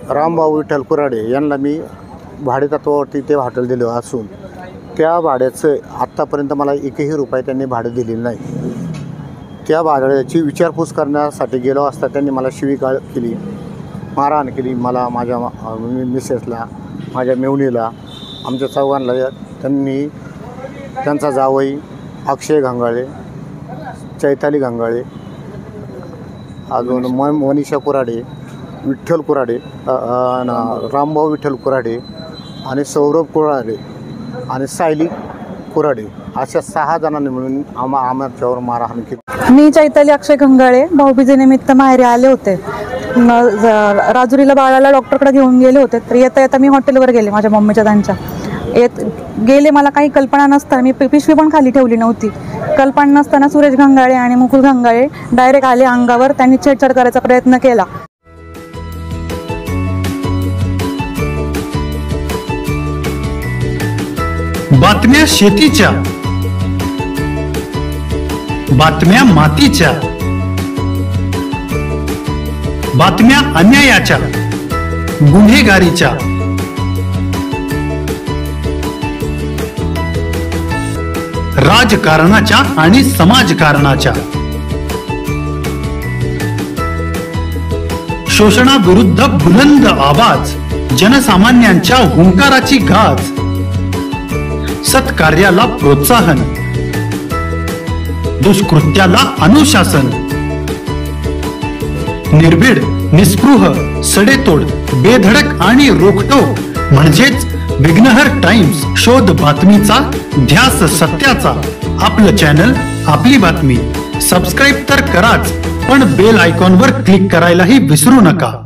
रामभाऊ विठ्ठल कुऱ्हाडे यांना मी भाडेतत्वावरती ते हॉटेल दिलं असून त्या भाड्याचं आत्तापर्यंत मला एकही रुपये त्यांनी भाडं दिलेलं नाही। त्या भाड्याची विचारपूस करण्यासाठी गेलो असता त्यांनी मला शिवीगाळ केली, मारहाण केली। मला, माझ्या मिसेसला, माझ्या मेवणीला, आमच्या चौघांना त्यांनी, त्यांचा जावई अक्षय घंगाळे, चैताली घंगाळे, अजून मनीषा कुऱ्हाडे, विठ्ठल कुऱ्हाडे, रामभाऊ विठ्ठल कुऱ्हाडे आणि सौरभ कुऱ्हाडे आणि सायली कुऱ्हाडे अशा 6 जणांनी मिळून आमच्यावर मारहाण केली। मी चैताली अक्षय घंगाळे भाऊबीजेनिमित्त माहेरी आले होते। राजुरीला बाळाला डॉक्टरकडे घेऊन गेले होते, तर येता येता मी हॉटेलवर गेले माझ्या मम्मीच्या त्यांच्या गेले। मला काही कल्पना नसताना, मी पिशवी पण खाली ठेवली नव्हती, कल्पना नसताना सुरेश घंगाळे आणि मुकुल घंगाळे डायरेक्ट आले अंगावर। त्यांनी छेडछाड करायचा प्रयत्न केला। बातम्या शेतीच्या, बातम्या मातीच्या, बातम्या अन्यायाच्या, गुन्हेगारीच्या, राजकारणाच्या आणि समाजकारणाच्या, शोषणाविरुद्ध बुलंद आवाज, जनसामान्यांच्या हुंकाराची गाज, सत्कार्याला प्रोत्साहन, दुष्कृत्याला अनुशासन, निर्भीड, निस्पृह, सडेतोड, बेधडक आणि रोखटोक म्हणजेच विघ्नहर टाइम्स। शोध बातमीचा, ध्यास सत्याचा। आपलं चॅनल, आपली बातमी। सबस्क्राईब तर कराच, पण बेल आयकॉनवर क्लिक करायलाही विसरू नका।